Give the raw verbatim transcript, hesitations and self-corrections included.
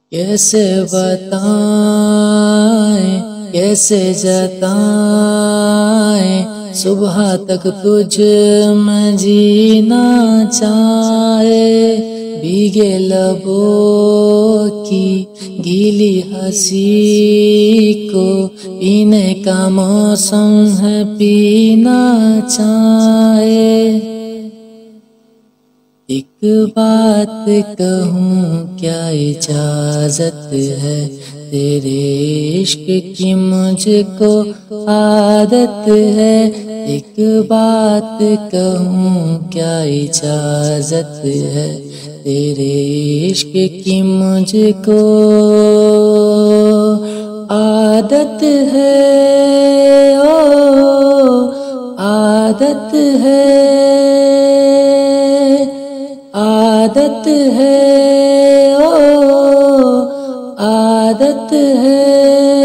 कैसे बताएं कैसे जताएं सुबह तक तुझ में जीना चाहे। भीगे लबों की गीली हंसी को पीने का मौसम है पीना चाहे। एक बात कहूँ क्या इजाजत है तेरे इश्क की मुझको आदत है। एक बात कहूँ क्या इजाजत है तेरे इश्क की मुझको आदत है। ओ आदत है आदत है ओ आदत है।